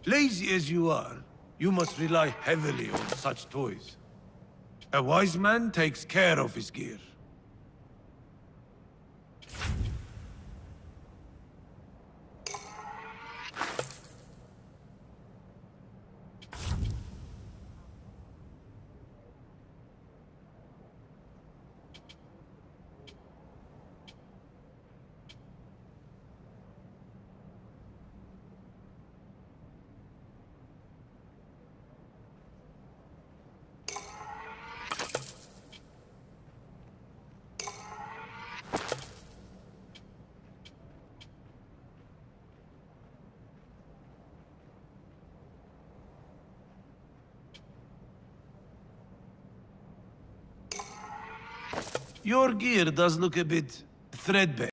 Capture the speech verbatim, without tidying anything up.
Lazy as you are, you must rely heavily on such toys. A wise man takes care of his gear. Your gear does look a bit threadbare.